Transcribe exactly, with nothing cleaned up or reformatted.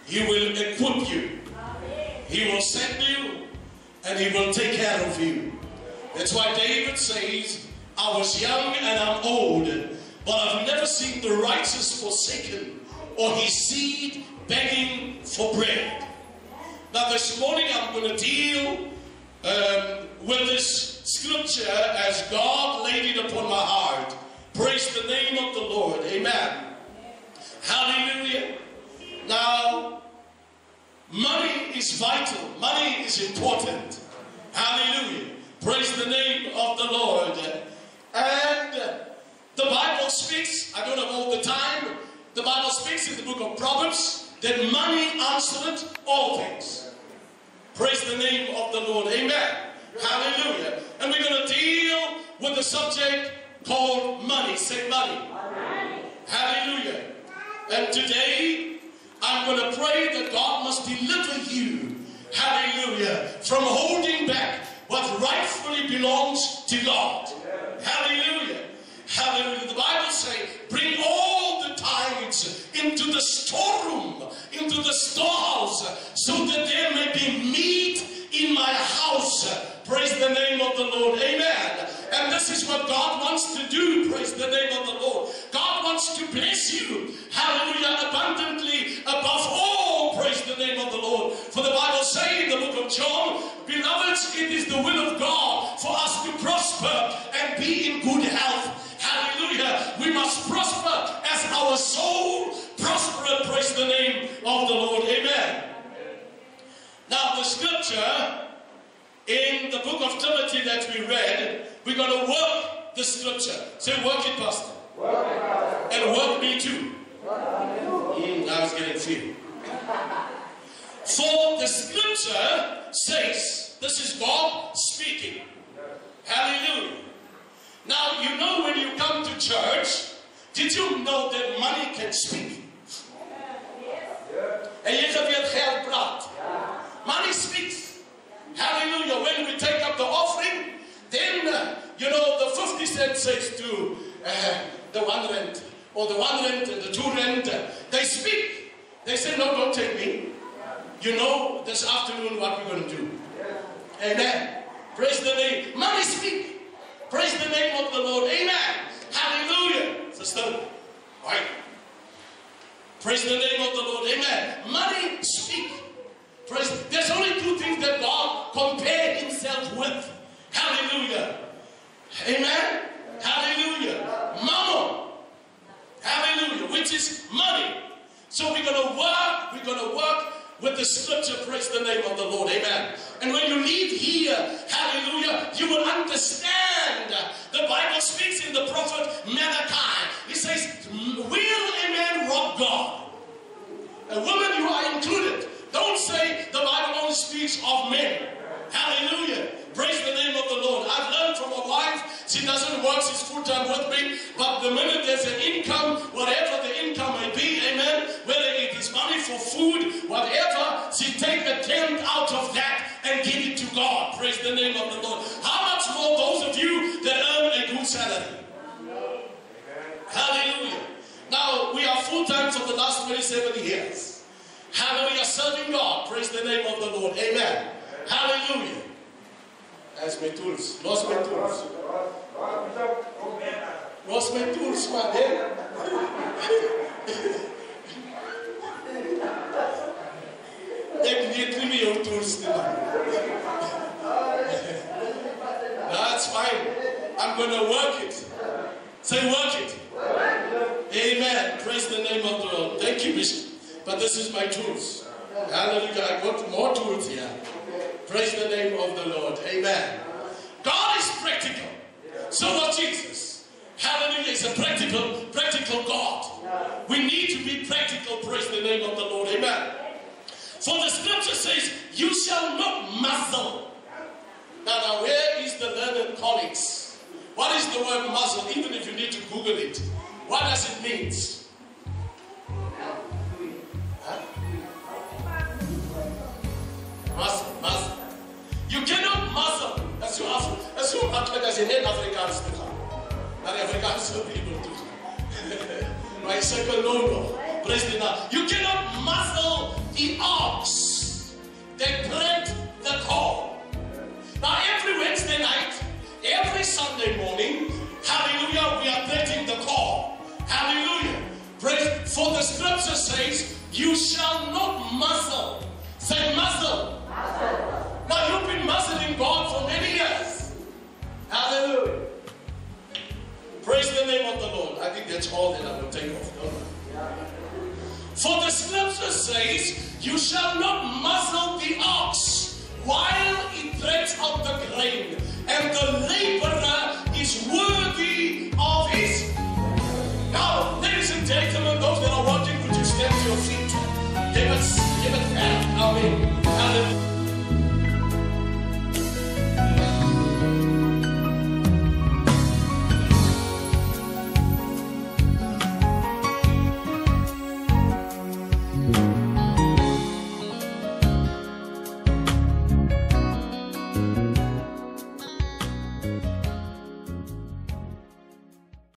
He will equip you. He will send you, and He will take care of you. That's why David says, I was young and I'm old, but I've never seen the righteous forsaken or his seed begging for bread. Now this morning I'm going to deal um, with this scripture as God laid it upon my heart. Praise the name of the Lord. Amen. Hallelujah. Now, money is vital. Money is important. Hallelujah. Praise the name of the Lord. And the Bible speaks, I don't have all the time, the Bible speaks in the book of Proverbs that money answereth all things. Praise the name of the Lord. Amen. Hallelujah. And we're going to deal with the subject called money. Say money. Money. Hallelujah. And today I'm going to pray that God must deliver you, hallelujah, from holding back what rightfully belongs to God. Hallelujah. Hallelujah. The Bible says, bring all the tithes into the storeroom, into the storehouse, so that there may be meat in my house. Praise the name of the Lord. Amen. And this is what God wants to do. Praise the name of the Lord. God wants to bless you, hallelujah, abundantly above all. Praise the name of the Lord. For the Bible says in the book of John, beloveds, it is the will of God for us to prosper and be in good health. Hallelujah. We must prosper as our soul prospereth. Praise the name of the Lord. Amen. Now the scripture in the book of Timothy that we read, we're going to work the scripture. Say, work it, Pastor. Work it, Pastor. And work me too. Mm, I was getting free. For the scripture says, this is God speaking. Hallelujah. Now, you know when you come to church, did you know that money can speak? En jy geweet geld praat. Money speaks. Hallelujah. When we take up the offering, then, uh, you know, the fifty cents says to uh, the one rent, or the one rent and the two rent, uh, they speak. They say, no, don't take me. You know this afternoon what we're going to do. Amen. Praise the name. Money speak. Praise the name of the Lord. Amen. Hallelujah. Sister. All right. Praise the name of the Lord. Amen. Money speak. Praise. There's only two things that God compared Himself with. Hallelujah. Amen. Hallelujah. Mammon. Hallelujah. Which is money. So we're going to work. We're going to work with the scripture. Praise the name of the Lord. Amen. And when you leave here, hallelujah, you will understand. The Bible speaks in the prophet Malachi. He says, will a man rob God? A woman, you are included. Don't say the Bible only speaks of men. Hallelujah. Praise the name of the Lord. I've learned from a wife, she doesn't work, she's full-time with me, but the minute there's an income, whatever the income may be, amen, whether it is money for food, whatever, she take a tenth out of that and give it to God. Praise the name of the Lord. How much more those of you that earn a good salary? Amen. Hallelujah. Now, we are full-time for the last twenty-seven years. Hallelujah, serving God. Praise the name of the Lord. Amen. Hallelujah. That's my tools. Lost my tools. Lost my tools, man. Ik weet niet meer jouw tools te maken. That's fine. I'm going to work it. Say work it. Amen. Praise the name of the Lord. Thank you, Bishop. But this is my tools. Hallelujah. I got more tools here. Praise the name of the Lord. Amen. God is practical. So was Jesus. Hallelujah. Is a practical, practical God. We need to be practical. Praise the name of the Lord. Amen. For the scripture says, you shall not muzzle. Now, now where is the learned colleagues? What is the word muzzle? Even if you need to Google it. What does it mean? Huh? Muzzle, muzzle. You cannot muzzle. As you have, as you have, as in Afrikaans te gaan. Naar de Afrikaanse people toe. My second no no. Praise the Lord. You cannot muzzle the says, you shall not muzzle. Say muzzle. Muzzle. Now you've been muzzling God for many years. Hallelujah. Praise the name of the Lord. I think that's all that I will take off. Don't I? For the scripture says, you shall not muzzle the ox while it treads out the grain, and the laborer is worthy of his. Now, ladies and gentlemen, those that are watching, could you stand to your feet? Give us, give it back. Amen.